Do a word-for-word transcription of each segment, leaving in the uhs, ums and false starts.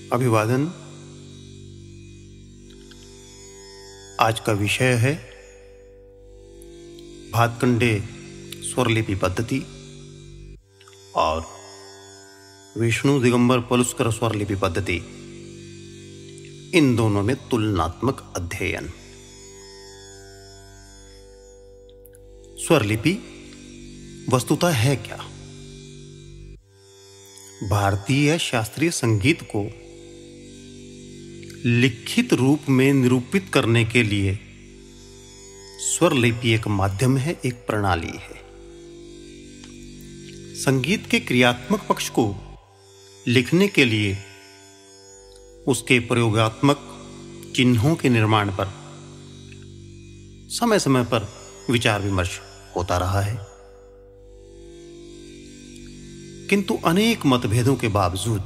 अभिवादन। आज का विषय है भातखंडे स्वरलिपि पद्धति और विष्णु दिगंबर पलुस्कर स्वरलिपि पद्धति, इन दोनों में तुलनात्मक अध्ययन। स्वरलिपि वस्तुतः है क्या? भारतीय शास्त्रीय संगीत को लिखित रूप में निरूपित करने के लिए स्वरलिपि एक माध्यम है, एक प्रणाली है। संगीत के क्रियात्मक पक्ष को लिखने के लिए उसके प्रयोगात्मक चिन्हों के निर्माण पर समय समय पर विचार विमर्श होता रहा है, किंतु अनेक मतभेदों के बावजूद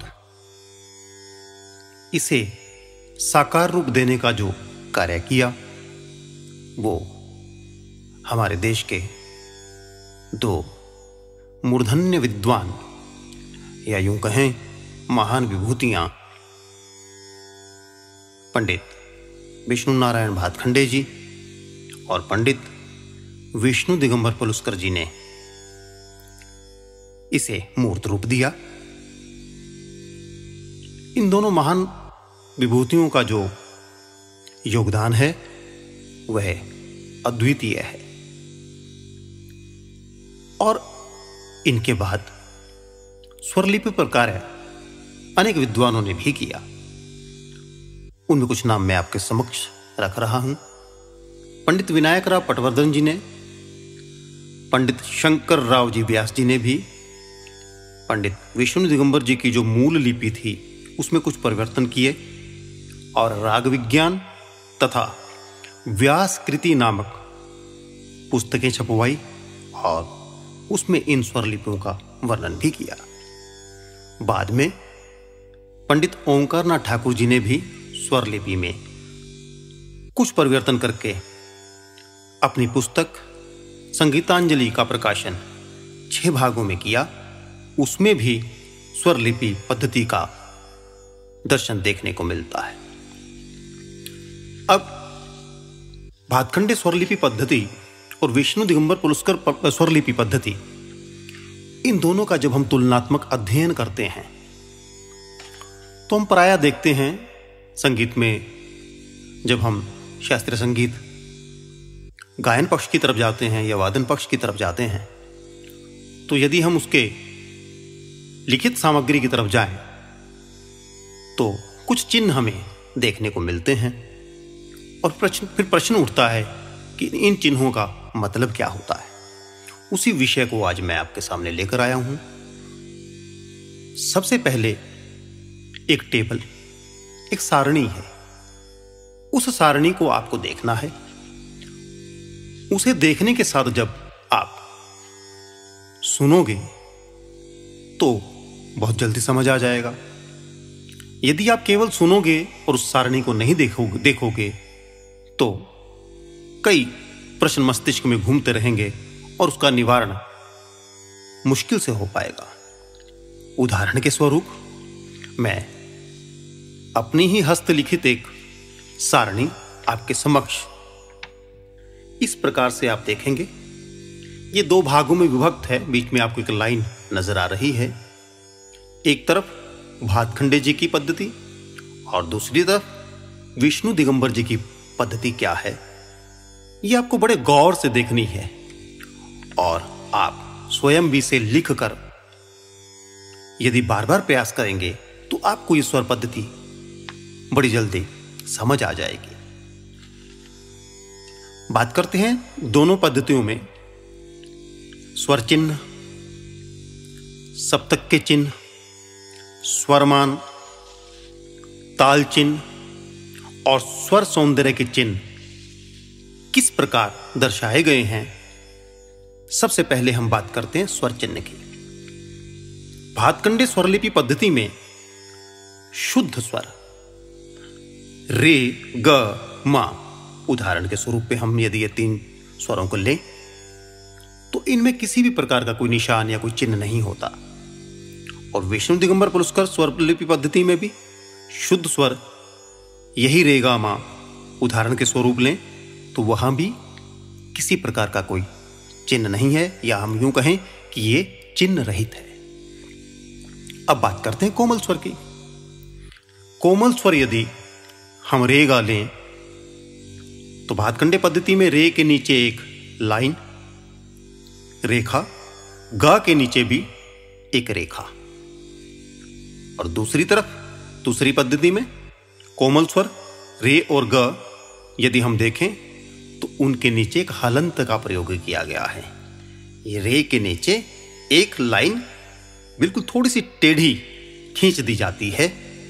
इसे साकार रूप देने का जो कार्य किया वो हमारे देश के दो मूर्धन्य विद्वान, या यूं कहें महान विभूतियां, पंडित विष्णु नारायण भातखंडे जी और पंडित विष्णु दिगंबर पलुस्कर जी ने इसे मूर्त रूप दिया। इन दोनों महान विभूतियों का जो योगदान है वह अद्वितीय है, और इनके बाद स्वरलिपि पर कार्य अनेक विद्वानों ने भी किया। उनमें कुछ नाम मैं आपके समक्ष रख रहा हूं। पंडित विनायक राव पटवर्धन जी ने, पंडित शंकर राव जी व्यास जी ने भी पंडित विष्णु दिगंबर जी की जो मूल लिपि थी उसमें कुछ परिवर्तन किए और राग विज्ञान तथा व्यास कृति नामक पुस्तकें छपवाई और उसमें इन स्वरलिपियों का वर्णन भी किया। बाद में पंडित ओंकारनाथ ठाकुर जी ने भी स्वरलिपि में कुछ परिवर्तन करके अपनी पुस्तक संगीतांजलि का प्रकाशन छह भागों में किया। उसमें भी स्वरलिपि पद्धति का दर्शन देखने को मिलता है। अब भातखंडे स्वरलिपि पद्धति और विष्णु दिगंबर पलुस्कर स्वरलिपि पद्धति, इन दोनों का जब हम तुलनात्मक अध्ययन करते हैं तो हम प्रायः देखते हैं संगीत में, जब हम शास्त्रीय संगीत गायन पक्ष की तरफ जाते हैं या वादन पक्ष की तरफ जाते हैं, तो यदि हम उसके लिखित सामग्री की तरफ जाएं तो कुछ चिन्ह हमें देखने को मिलते हैं, और प्रश्न फिर प्रश्न उठता है कि इन चिन्हों का मतलब क्या होता है। उसी विषय को आज मैं आपके सामने लेकर आया हूं। सबसे पहले एक टेबल, एक सारणी है। उस सारणी को आपको देखना है। उसे देखने के साथ जब आप सुनोगे तो बहुत जल्दी समझ आ जाएगा। यदि आप केवल सुनोगे और उस सारणी को नहीं देखोगे देखोगे तो कई प्रश्न मस्तिष्क में घूमते रहेंगे और उसका निवारण मुश्किल से हो पाएगा। उदाहरण के स्वरूप मैं अपनी ही हस्तलिखित एक सारणी आपके समक्ष इस प्रकार से आप देखेंगे। ये दो भागों में विभक्त है, बीच में आपको एक लाइन नजर आ रही है। एक तरफ भातखंडे जी की पद्धति और दूसरी तरफ विष्णु दिगंबर जी की पद्धति क्या है, ये आपको बड़े गौर से देखनी है, और आप स्वयं भी इसे लिखकर यदि बार बार प्रयास करेंगे तो आपको ये स्वर पद्धति बड़ी जल्दी समझ आ जाएगी। बात करते हैं दोनों पद्धतियों में स्वर चिन्ह, सप्तक के चिन्ह, स्वरमान, ताल चिन्ह और स्वर सौंदर्य के चिन्ह किस प्रकार दर्शाए गए हैं। सबसे पहले हम बात करते हैं स्वर चिन्ह की। भातखंडे स्वरलिपि पद्धति में शुद्ध स्वर रे, ग, मा, उदाहरण के स्वरूप पे हम यदि ये तीन स्वरों को लें तो इनमें किसी भी प्रकार का कोई निशान या कोई चिन्ह नहीं होता। और विष्णु दिगंबर पलुस्कर स्वरलिपि पद्धति में भी शुद्ध स्वर यही रे गा मा उदाहरण के स्वरूप लें तो वहां भी किसी प्रकार का कोई चिन्ह नहीं है, या हम यूं कहें कि ये चिन्ह रहित है। अब बात करते हैं कोमल स्वर की। कोमल स्वर यदि हम रे गा लें तो भातखंडे पद्धति में रे के नीचे एक लाइन रेखा, गा के नीचे भी एक रेखा, और दूसरी तरफ दूसरी पद्धति में कोमल स्वर रे और ग यदि हम देखें तो उनके नीचे एक हलंत का प्रयोग किया गया है। ये रे के नीचे एक लाइन बिल्कुल थोड़ी सी टेढ़ी खींच दी जाती है,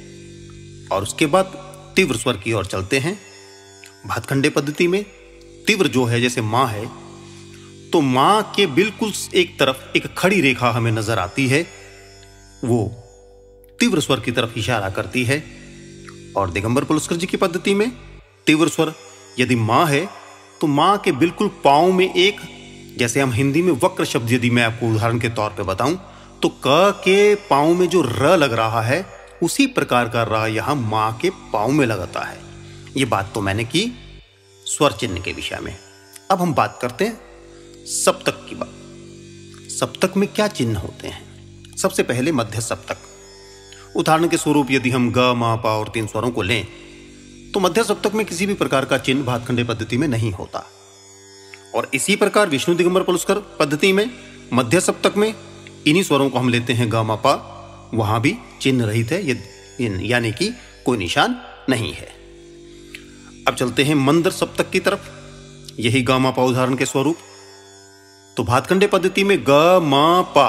और उसके बाद तीव्र स्वर की ओर चलते हैं। भातखंडे पद्धति में तीव्र जो है, जैसे मां है, तो मां के बिल्कुल एक तरफ एक खड़ी रेखा हमें नजर आती है, वो तीव्र स्वर की तरफ इशारा करती है। और दिगंबर पलुस्कर जी की पद्धति में तीव्र स्वर यदि मां है तो मां के बिल्कुल पांव में एक, जैसे हम हिंदी में वक्र शब्द यदि मैं आपको उदाहरण के तौर पे बताऊं तो क के पांव में जो र लग रहा है उसी प्रकार का र यहां मां के पांव में लगता है। ये बात तो मैंने की स्वर चिन्ह के विषय में। अब हम बात करते हैं सप्तक की बात। सप्तक में क्या चिन्ह होते हैं? सबसे पहले मध्य सप्तक। उदाहरण के स्वरूप यदि हम ग मा पा और तीन स्वरों को लें तो मध्य सप्तक में किसी भी प्रकार का चिन्ह भातखंडे पद्धति में नहीं होता। और इसी प्रकार विष्णु दिगंबर पलुस्कर पद्धति में मध्य सप्तक में इन्हीं स्वरों को हम लेते हैं ग मा पा, वहां भी चिन्ह रहित है, यानी कि कोई निशान नहीं है। अब चलते हैं मंदर सप्तक की तरफ, यही ग मा पा उदाहरण के स्वरूप। तो भातखंडे पद्धति में ग मा पा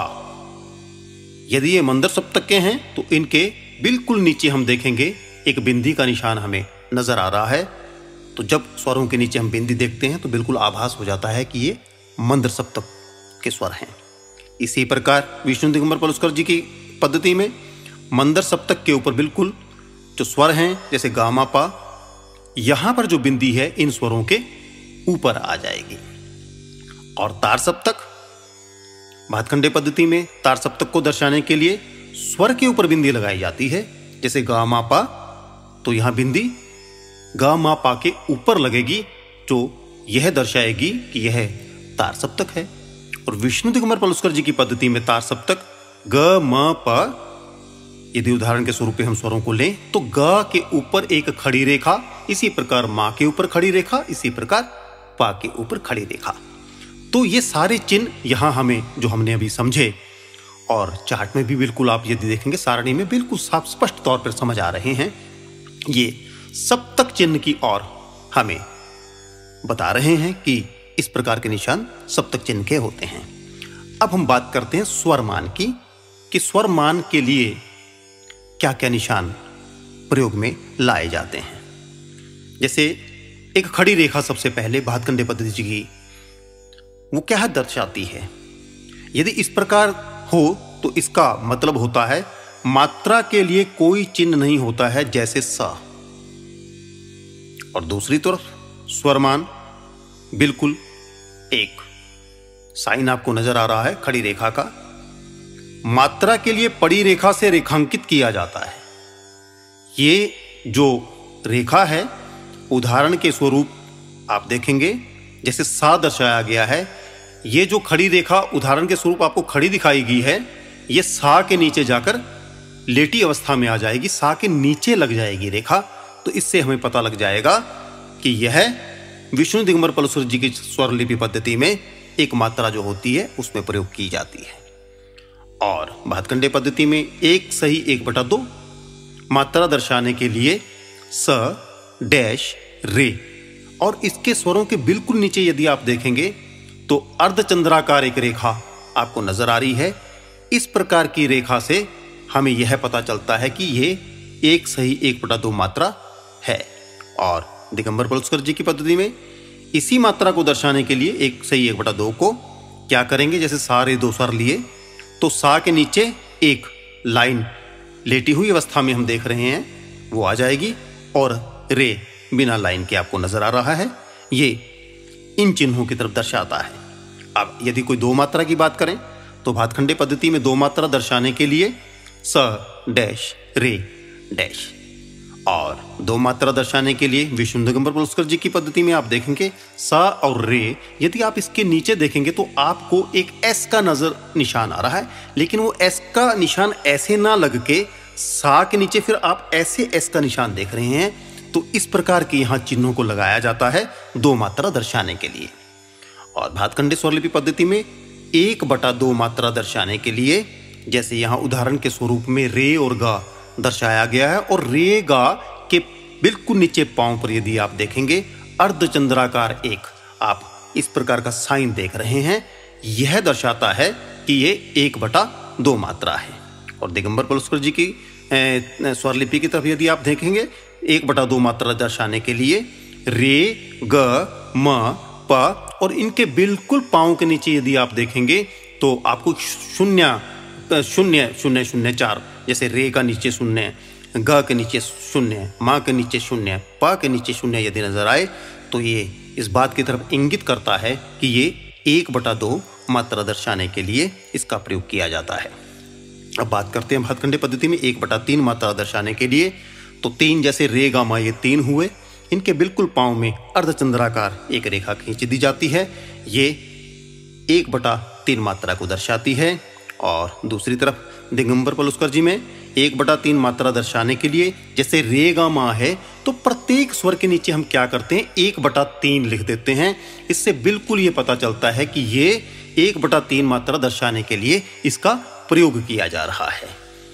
यदि ये मंदर सप्तक के हैं तो इनके बिल्कुल नीचे हम देखेंगे एक बिंदी का निशान हमें नजर आ रहा है। तो जब स्वरों के नीचे हम बिंदी देखते हैं तो बिल्कुल आभास हो जाता है कि ये मंदर सप्तक के स्वर हैं। इसी प्रकार विष्णु दिगंबर पलुस्कर जी की पद्धति में मंदर सप्तक के ऊपर बिल्कुल जो स्वर हैं, जैसे गामा पा, यहां पर जो बिंदी है इन स्वरों के ऊपर आ जाएगी। और तार सप्तक, भातखंडे पद्धति में तार सप्तक को दर्शाने के लिए स्वर के ऊपर बिंदी लगाई जाती है, जैसे गा मा पा, तो यहां बिंदी गा मा पा के ऊपर लगेगी, जो यह दर्शाएगी कि यह तार सप्तक है। और विष्णु दिगंबर पलुस्कर जी की पद्धति में तार सप्तक ग म प, यदि उदाहरण के स्वरूप पे हम स्वरों को लें तो ग के ऊपर एक खड़ी रेखा, इसी प्रकार मां के ऊपर खड़ी रेखा, इसी प्रकार पा के ऊपर खड़ी रेखा। तो ये सारे चिन्ह यहां हमें जो हमने अभी समझे, और चार्ट में भी बिल्कुल आप यदि देखेंगे सारणी में बिल्कुल साफ स्पष्ट तौर पर समझ आ रहे हैं, ये सप्तक चिन्ह की ओर हमें बता रहे हैं कि इस प्रकार के निशान सप्तक चिन्ह के होते हैं। अब हम बात करते हैं स्वर मान की, कि स्वर मान के लिए क्या क्या निशान प्रयोग में लाए जाते हैं। जैसे एक खड़ी रेखा सबसे पहले भातखंडे पद्धति की, वो क्या दर्शाती है? यदि इस प्रकार हो तो इसका मतलब होता है मात्रा के लिए कोई चिन्ह नहीं होता है, जैसे स। और दूसरी तरफ स्वरमान बिल्कुल एक साइन आपको नजर आ रहा है खड़ी रेखा का, मात्रा के लिए पड़ी रेखा से रेखांकित किया जाता है। ये जो रेखा है उदाहरण के स्वरूप आप देखेंगे, जैसे सा दर्शाया गया है, ये जो खड़ी रेखा उदाहरण के स्वरूप आपको खड़ी दिखाई गई है, ये सा के नीचे जाकर लेटी अवस्था में आ जाएगी, सा के नीचे लग जाएगी रेखा। तो इससे हमें पता लग जाएगा कि यह विष्णु दिगंबर पलुस्कर जी की स्वरलिपि पद्धति में एक मात्रा जो होती है उसमें प्रयोग की जाती है। और भातखंडे पद्धति में एक सही एक बटा दो मात्रा दर्शाने के लिए स डैश रे, और इसके स्वरों के बिल्कुल नीचे यदि आप देखेंगे तो अर्धचंद्राकार एक रेखा आपको नजर आ रही है। इस प्रकार की रेखा से हमें यह पता चलता है कि यह एक सही एक बटा दो मात्रा है। और दिगंबर पलुस्कर जी की पद्धति में इसी मात्रा को दर्शाने के लिए एक सही एक बटा दो को क्या करेंगे, जैसे सारे दो स्वर लिए तो सा के नीचे एक लाइन लेटी हुई अवस्था में हम देख रहे हैं वो आ जाएगी, और रे बिना लाइन के आपको नजर आ रहा है। ये इन चिन्हों की तरफ दर्शाता है। अब यदि कोई दो मात्रा की बात करें तो भातखंडे पद्धति में दो मात्रा दर्शाने के लिए स डैश रे डैश, और दो मात्रा दर्शाने के लिए विष्णु दिगंबर पलुस्कर जी की पद्धति में आप देखेंगे सा और रे, यदि आप इसके नीचे देखेंगे तो आपको एक एस का नजर निशान आ रहा है, लेकिन वो एस का निशान ऐसे ना लग के सा के नीचे फिर आप ऐसे एस का निशान देख रहे हैं। तो इस प्रकार के यहाँ चिन्हों को लगाया जाता है दो मात्रा दर्शाने के लिए। और भातखंडे स्वरलिपि पद्धति में एक बटा दो मात्रा दर्शाने के लिए, जैसे यहाँ उदाहरण के स्वरूप में रे और गा दर्शाया गया है, और रे गा के बिल्कुल नीचे पांव पर यदि आप देखेंगे अर्धचंद्राकार एक आप इस प्रकार का साइन देख रहे हैं, यह दर्शाता है कि ये एक बटा दो मात्रा है। और दिगंबर पलुस्कर जी की स्वरलिपि की तरफ यदि आप देखेंगे एक बटा दो मात्रा दर्शाने के लिए रे ग म प और इनके बिल्कुल पांव के नीचे यदि आप देखेंगे तो आपको शून्य शून्य शून्य शून्य चार, जैसे रे का नीचे शून्य, ग के नीचे शून्य, माँ के नीचे शून्य, प के नीचे शून्य यदि नजर आए तो ये इस बात की तरफ इंगित करता है कि ये एक बटा दो मात्रा दर्शाने के लिए इसका प्रयोग किया जाता है। अब बात करते हैं भातखंडे पद्धति में एक बटा तीन मात्रा दर्शाने के लिए। तो तीन जैसे रे गा मा ये तीन हुए, इनके बिल्कुल पांव में अर्धचंद्राकार एक रेखा खींच दी जाती है, ये एक बटा तीन मात्रा को दर्शाती है। और दूसरी तरफ दिगंबर पलुस्कर जी में एक बटा तीन मात्रा दर्शाने के लिए जैसे रे गा मा है तो प्रत्येक स्वर के नीचे हम क्या करते हैं एक बटा तीन लिख देते हैं। इससे बिल्कुल ये पता चलता है कि ये एक बटा तीन मात्रा दर्शाने के लिए इसका प्रयोग किया जा रहा है।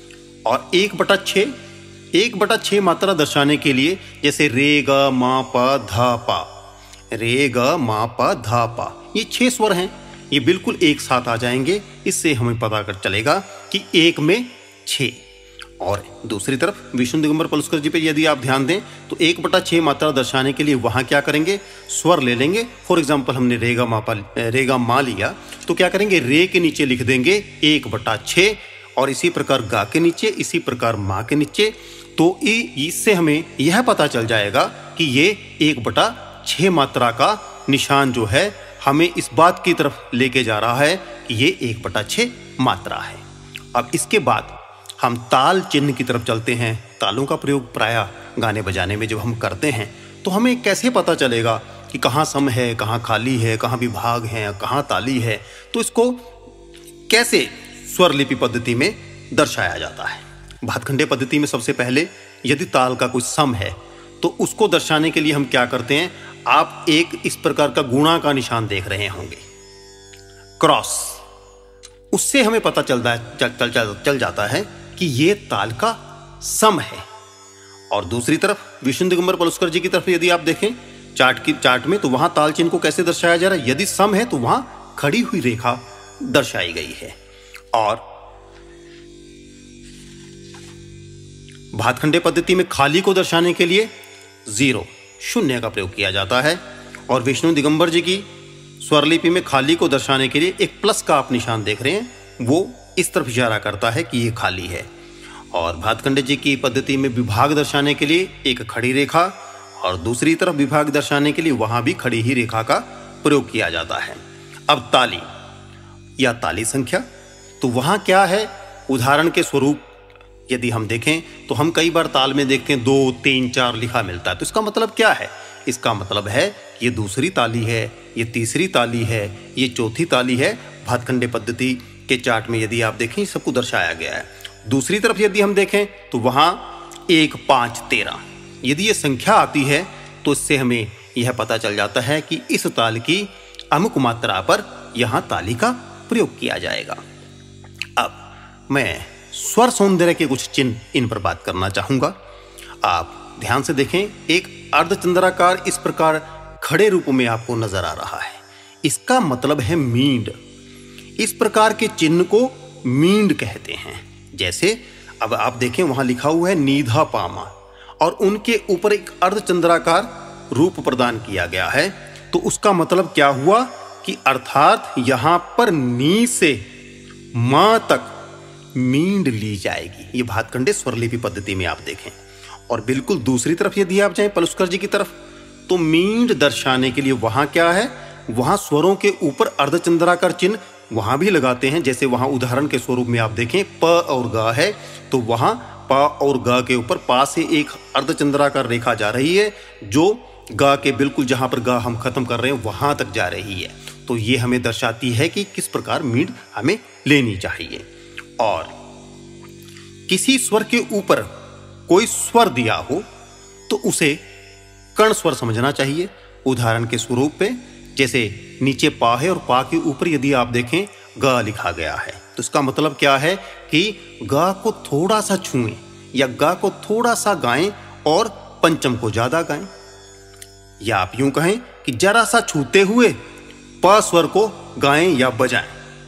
और एक बटा छः एक बटा छः मात्रा दर्शाने के लिए जैसे रे ग मा पा धा पा, रे ग मा पा धा पा, ये छह स्वर हैं, ये बिल्कुल एक साथ आ जाएंगे। इससे हमें पता कर चलेगा कि एक में छः। और दूसरी तरफ विष्णु दिगंबर पलुस्कर जी पे यदि आप ध्यान दें तो एक बटा छः मात्रा दर्शाने के लिए वहाँ क्या करेंगे, स्वर ले लेंगे। फॉर एग्जाम्पल हमने रेगा मा पा रेगा मा लिया तो क्या करेंगे, रे के नीचे लिख देंगे एक बटा छः, और इसी प्रकार गा के नीचे, इसी प्रकार माँ के नीचे। तो इससे हमें यह पता चल जाएगा कि ये एक बटा छः मात्रा का निशान जो है हमें इस बात की तरफ लेके जा रहा है कि ये एक बटा छः मात्रा है। अब इसके बाद हम ताल चिन्ह की तरफ चलते हैं। तालों का प्रयोग प्रायः गाने बजाने में जब हम करते हैं तो हमें कैसे पता चलेगा कि कहाँ सम है, कहाँ खाली है, कहाँ विभाग है, कहाँ ताली है। तो इसको कैसे स्वरलिपि पद्धति में दर्शाया जाता है। भातखंडे पद्धति में सबसे पहले यदि ताल का कोई सम है तो उसको दर्शाने के लिए हम क्या करते हैं, आप एक इस प्रकार का गुणा का निशान देख रहे होंगे, क्रॉस, उससे हमें पता चलता है चल, चल, चल, चल जाता है कि ये ताल का सम है। और दूसरी तरफ विष्णु दिगंबर पलुस्कर जी की तरफ यदि आप देखें चार्ट की चार्ट में तो वहां ताल चिन्ह को कैसे दर्शाया जा रहा है, यदि सम है तो वहां खड़ी हुई रेखा दर्शाई गई है। और भातखंडे पद्धति में खाली को दर्शाने के लिए जीरो, शून्य का प्रयोग किया जाता है। और विष्णु दिगंबर जी की स्वरलिपि में खाली को दर्शाने के लिए एक प्लस का आप निशान देख रहे हैं, वो इस तरफ इशारा करता है कि ये खाली है। और भातखंडे जी की पद्धति में विभाग दर्शाने के लिए एक खड़ी रेखा और दूसरी तरफ विभाग दर्शाने के लिए वहां भी खड़ी ही रेखा का प्रयोग किया जाता है। अब ताली या ताली संख्या, तो वहां क्या है, उदाहरण के स्वरूप यदि हम देखें तो हम कई बार ताल में देखते हैं दो तीन चार लिखा मिलता है। तो इसका मतलब क्या है, इसका मतलब है ये दूसरी ताली है, ये तीसरी ताली है, ये चौथी ताली है। भातखंडे पद्धति के चार्ट में यदि आप देखें सबको दर्शाया गया है। दूसरी तरफ यदि हम देखें तो वहां एक पाँच तेरह यदि ये संख्या आती है तो इससे हमें यह पता चल जाता है कि इस ताल की अमुक मात्रा पर यहाँ ताली का प्रयोग किया जाएगा। अब मैं स्वर सौंदर्य के कुछ चिन्ह इन पर बात करना चाहूंगा। आप ध्यान से देखें, एक अर्धचंद्राकार इस प्रकार खड़े रूप में आपको नजर आ रहा है, इसका मतलब है मींड। इस प्रकार के चिन्ह को मींड कहते हैं। जैसे अब आप देखें वहां लिखा हुआ है नीधा पामा और उनके ऊपर एक अर्धचंद्राकार रूप प्रदान किया गया है, तो उसका मतलब क्या हुआ कि अर्थात यहां पर नी से मां तक मींड ली जाएगी। ये भातखंडे स्वरलिपि पद्धति में आप देखें। और बिल्कुल दूसरी तरफ यदि आप जाएं पलुस्कर जी की तरफ तो मींड दर्शाने के लिए वहां क्या है, वहां स्वरों के ऊपर अर्धचंद्राकार चिन्ह वहां भी लगाते हैं। जैसे वहां उदाहरण के स्वरूप में आप देखें प और गा है तो वहां पा और गा के ऊपर पा से एक अर्धचंद्राकार रेखा जा रही है जो गा के बिल्कुल जहां पर गा हम खत्म कर रहे हैं वहां तक जा रही है। तो ये हमें दर्शाती है कि किस प्रकार मीड हमें लेनी चाहिए। और किसी स्वर के ऊपर कोई स्वर दिया हो तो उसे कर्ण स्वर समझना चाहिए। उदाहरण के स्वरूप पे जैसे नीचे पा है और पा के ऊपर यदि आप देखें गा लिखा गया है तो इसका मतलब क्या है कि गा को थोड़ा सा छुएं या गा को थोड़ा सा गाएं और पंचम को ज्यादा गाएं, या आप यूं कहें कि जरा सा छूते हुए प स्वर को गाएं या बजाएं।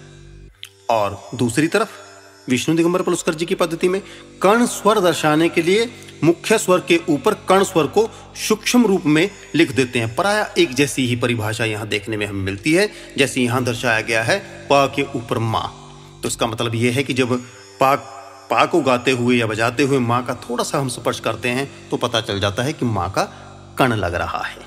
और दूसरी तरफ विष्णु दिगंबर पलुस्कर जी की पद्धति में कर्ण स्वर दर्शाने के लिए मुख्य स्वर के ऊपर कर्ण स्वर को सूक्ष्म रूप में लिख देते हैं। प्राय एक जैसी ही परिभाषा यहां देखने में हमें मिलती है जैसे यहां दर्शाया गया है पा के ऊपर मां। तो इसका मतलब यह है कि जब पा पा को गाते हुए या बजाते हुए मां का थोड़ा सा हम स्पर्श करते हैं तो पता चल जाता है कि मां का कर्ण लग रहा है।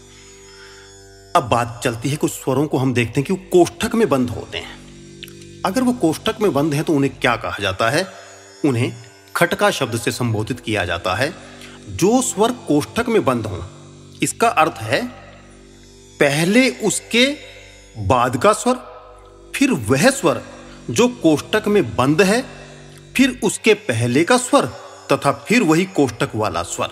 अब बात चलती है कुछ स्वरों को हम देखते हैं कि वो कोष्ठक में बंद होते हैं। अगर वो कोष्ठक में बंद है तो उन्हें क्या कहा जाता है? उन्हें खटका शब्द से संबोधित किया जाता है। जो स्वर कोष्ठक में बंद हो इसका अर्थ है पहले उसके बाद का स्वर, फिर वह स्वर जो कोष्ठक में बंद है, फिर उसके पहले का स्वर तथा फिर वही कोष्ठक वाला स्वर।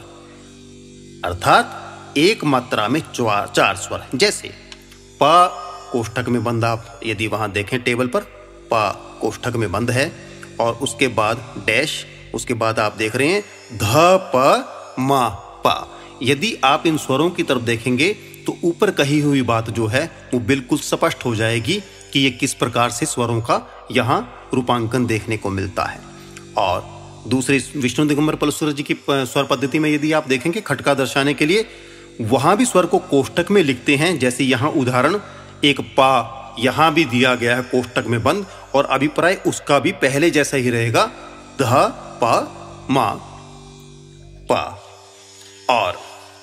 अर्थात एक मात्रा में चार स्वर। जैसे पा कोष्ठक में बंद, आप यदि वहां देखें टेबल पर पा कोष्ठक में बंद है और उसके बाद डैश, उसके बाद आप देख रहे हैं ध प मा पा। यदि आप इन स्वरों की तरफ देखेंगे तो ऊपर कही हुई बात जो है वो बिल्कुल स्पष्ट हो जाएगी कि ये किस प्रकार से स्वरों का यहाँ रूपांकन देखने को मिलता है। और दूसरे विष्णु दिगंबर पलुस्कर जी की स्वर पद्धति में यदि आप देखेंगे खटका दर्शाने के लिए वहां भी स्वर को कोष्ठक में लिखते हैं। जैसे यहाँ उदाहरण एक पा यहां भी दिया गया है कोष्ठक में बंद और अभिप्राय उसका भी पहले जैसा ही रहेगा ध प मा पा। और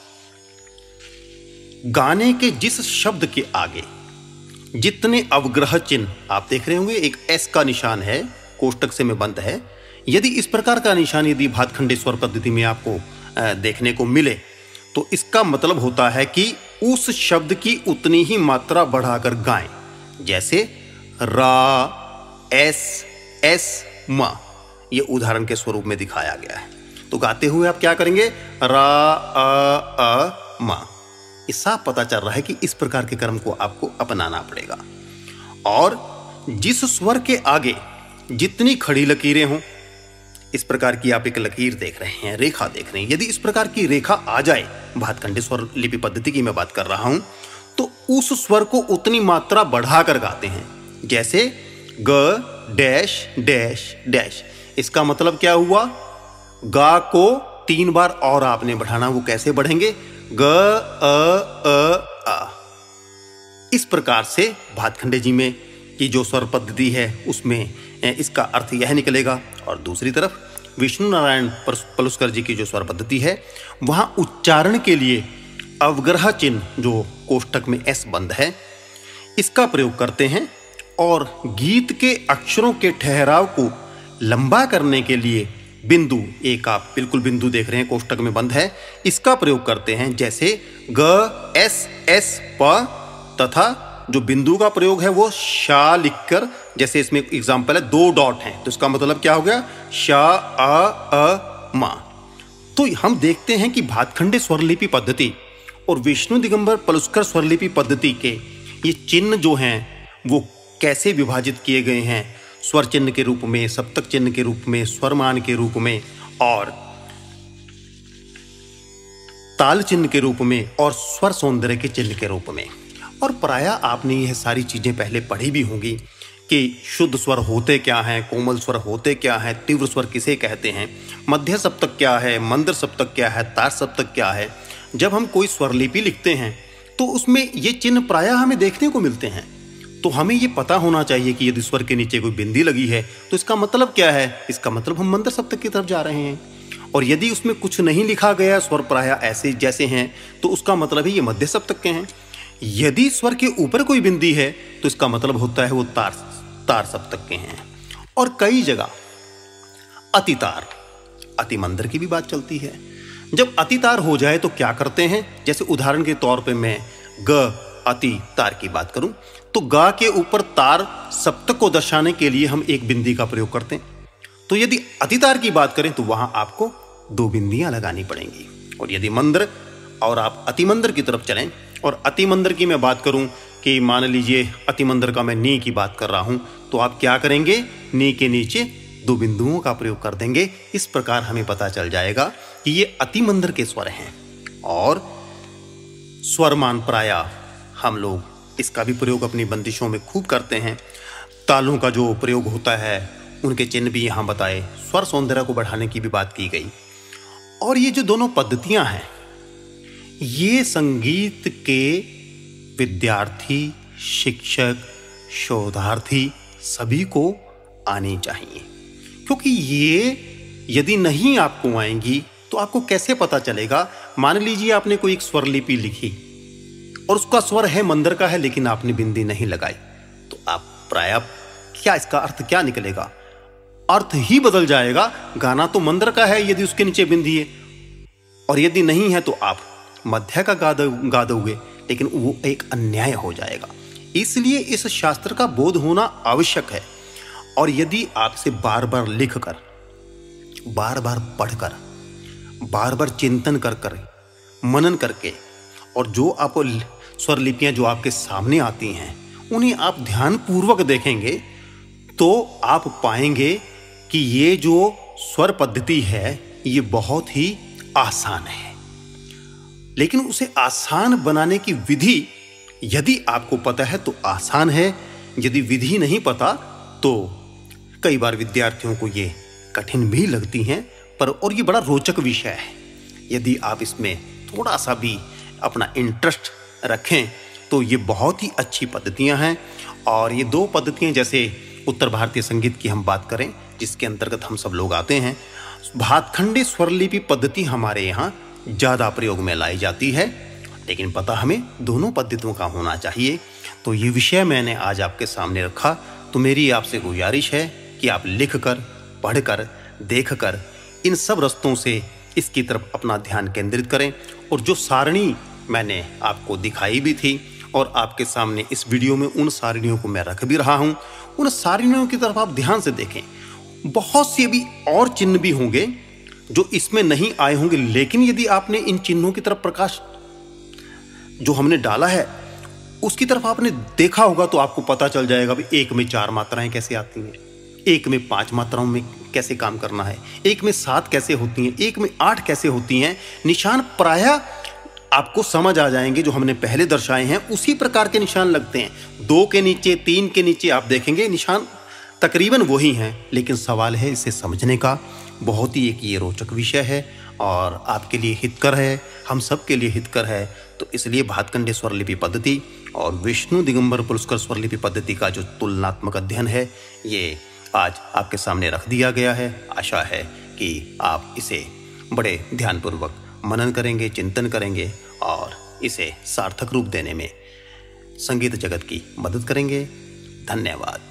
गाने के जिस शब्द के आगे जितने अवग्रह चिन्ह आप देख रहे होंगे, एक एस का निशान है कोष्ठक से में बंद है। यदि इस प्रकार का निशान यदि भातखंडे स्वर पद्धति में आपको देखने को मिले तो इसका मतलब होता है कि उस शब्द की उतनी ही मात्रा बढ़ाकर गाएं। जैसे रा एस एस मा, ये उदाहरण के स्वरूप में दिखाया गया है। तो गाते हुए आप क्या करेंगे? रा अ अ मा। ये साफ पता चल रहा है कि इस प्रकार के क्रम को आपको अपनाना पड़ेगा। और जिस स्वर के आगे जितनी खड़ी लकीरें हों, इस प्रकार की आप एक लकीर देख रहे हैं, रेखा देख रहे हैं, यदि इस प्रकार की रेखा आ जाए, भातखंडे स्वर लिपि पद्धति की मैं बात कर रहा हूं, तो उस स्वर को उतनी मात्रा बढ़ाकर गाते हैं। जैसे ग डैश डैश डैश। इसका मतलब क्या हुआ? गा को तीन बार और आपने बढ़ाना। वो कैसे बढ़ेंगे? ग अ अ आ। इस प्रकार से भातखंडे जी में की जो स्वर पद्धति है उसमें इसका अर्थ यह निकलेगा। और दूसरी तरफ विष्णु नारायण पलुस्कर जी की जो स्वर पद्धति है वहां उच्चारण के लिए अवग्रह चिन्ह जो कोष्ठक में एस बंद है इसका प्रयोग करते हैं। और गीत के अक्षरों के ठहराव को लंबा करने के लिए बिंदु, एक आप बिल्कुल बिंदु देख रहे हैं कोष्ठक में बंद है, इसका प्रयोग करते हैं। जैसे ग एस एस प तथा जो बिंदु का प्रयोग है वो शा लिखकर, जैसे इसमें एग्जाम्पल है दो डॉट हैं तो इसका मतलब क्या हो गया? शा आ अ मा। तो हम देखते हैं कि भातखंडे स्वरलिपि पद्धति और विष्णु दिगंबर पलुस्कर स्वरलिपि पद्धति के ये चिन्ह जो हैं वो कैसे विभाजित किए गए हैं, स्वर चिन्ह के रूप में, सप्तक चिन्ह के रूप में, स्वरमान के रूप में और ताल चिन्ह के रूप में और स्वर सौंदर्य के चिन्ह के रूप में। और प्राय आपने यह सारी चीजें पहले पढ़ी भी होंगी कि शुद्ध स्वर होते क्या हैं, कोमल स्वर होते क्या हैं, तीव्र स्वर किसे कहते हैं, मध्य सप्तक क्या है, मंद्र सप्तक क्या है, तार सप्तक क्या है। जब हम कोई स्वरलिपि लिखते हैं तो उसमें ये चिन्ह प्रायः हमें देखने को मिलते हैं। तो हमें ये पता होना चाहिए कि यदि स्वर के नीचे कोई बिंदी लगी है तो इसका मतलब क्या है? इसका मतलब हम मंद्र सप्तक की तरफ जा रहे हैं। और यदि उसमें कुछ नहीं लिखा गया, स्वर प्रायः ऐसे जैसे हैं, तो उसका मतलब है ये मध्य सप्तक के हैं। यदि स्वर के ऊपर कोई बिंदी है तो इसका मतलब होता है वो तार तार सप्तक के हैं। और कई जगह अतितार अतिमंदर की भी बात चलती है। जब अति तार हो जाए तो क्या करते हैं, जैसे उदाहरण के तौर पे मैं ग अति तार की बात करूं तो गा के ऊपर तार सप्तक को दर्शाने के लिए हम एक बिंदी का प्रयोग करते हैं। तो यदि अति तार की बात करें तो वहां आपको दो बिंदियां लगानी पड़ेंगी। और यदि मंद्र और आप अतिमंदर की तरफ चलें, और अतिमंदर की मैं बात करूं कि मान लीजिए अतिमंदर का मैं नी की बात कर रहा हूं, तो आप क्या करेंगे, नी के नीचे दो बिंदुओं का प्रयोग कर देंगे। इस प्रकार हमें पता चल जाएगा कि ये अतिमंदर के स्वर हैं। और स्वरमान प्राय हम लोग इसका भी प्रयोग अपनी बंदिशों में खूब करते हैं। तालों का जो प्रयोग होता है उनके चिन्ह भी यहाँ बताए, स्वर सौंदर्य को बढ़ाने की भी बात की गई। और ये जो दोनों पद्धतियां हैं ये संगीत के विद्यार्थी, शिक्षक, शोधार्थी सभी को आनी चाहिए, क्योंकि ये यदि नहीं आपको आएंगी तो आपको कैसे पता चलेगा। मान लीजिए आपने कोई एक स्वर लिपि लिखी और उसका स्वर है मंदर का है, लेकिन आपने बिंदी नहीं लगाई, तो आप प्राय क्या इसका अर्थ क्या निकलेगा, अर्थ ही बदल जाएगा। गाना तो मंदर का है यदि उसके नीचे बिंदी है, और यदि नहीं है तो आप मध्य का गा दो, गा दोगे, लेकिन वो एक अन्याय हो जाएगा। इसलिए इस शास्त्र का बोध होना आवश्यक है। और यदि आपसे बार बार लिख कर, बार बार पढ़कर, बार बार चिंतन कर कर, मनन करके, और जो आप स्वर लिपियां जो आपके सामने आती हैं उन्हें आप ध्यान पूर्वक देखेंगे तो आप पाएंगे कि ये जो स्वर पद्धति है ये बहुत ही आसान है। लेकिन उसे आसान बनाने की विधि यदि आपको पता है तो आसान है, यदि विधि नहीं पता तो कई बार विद्यार्थियों को ये कठिन भी लगती हैं। पर और ये बड़ा रोचक विषय है, यदि आप इसमें थोड़ा सा भी अपना इंटरेस्ट रखें तो ये बहुत ही अच्छी पद्धतियां हैं। और ये दो पद्धतियां, जैसे उत्तर भारतीय संगीत की हम बात करें जिसके अंतर्गत हम सब लोग आते हैं, भातखंडी स्वरलिपि पद्धति हमारे यहाँ ज़्यादा प्रयोग में लाई जाती है, लेकिन पता हमें दोनों पद्धतियों का होना चाहिए। तो ये विषय मैंने आज आपके सामने रखा। तो मेरी आपसे गुजारिश है कि आप लिख कर, पढ़ कर, देख कर इन सब रस्तों से इसकी तरफ अपना ध्यान केंद्रित करें। और जो सारणी मैंने आपको दिखाई भी थी और आपके सामने इस वीडियो में उन सारणियों को मैं रख भी रहा हूं, उन सारणियों की तरफ आप ध्यान से देखें। बहुत से अभी और चिन्ह भी होंगे जो इसमें नहीं आए होंगे, लेकिन यदि आपने इन चिन्हों की तरफ प्रकाश जो हमने डाला है उसकी तरफ आपने देखा होगा तो आपको पता चल जाएगा भी एक में चार मात्राएं कैसे आती हैं, एक में पांच मात्राओं में कैसे काम करना है, एक में सात कैसे होती हैं, एक में आठ कैसे होती हैं। निशान प्रायः आपको समझ आ जाएंगे, जो हमने पहले दर्शाए हैं उसी प्रकार के निशान लगते हैं। दो के नीचे, तीन के नीचे आप देखेंगे निशान तकरीबन वही हैं, लेकिन सवाल है इसे समझने का। बहुत ही एक ये रोचक विषय है और आपके लिए हितकर है, हम सब के लिए हितकर है। तो इसलिए भातखंडे स्वरलिपि पद्धति और विष्णु दिगंबर पुरस्कार स्वरलिपि पद्धति का जो तुलनात्मक अध्ययन है ये आज आपके सामने रख दिया गया है। आशा है कि आप इसे बड़े ध्यानपूर्वक मनन करेंगे, चिंतन करेंगे और इसे सार्थक रूप देने में संगीत जगत की मदद करेंगे। धन्यवाद।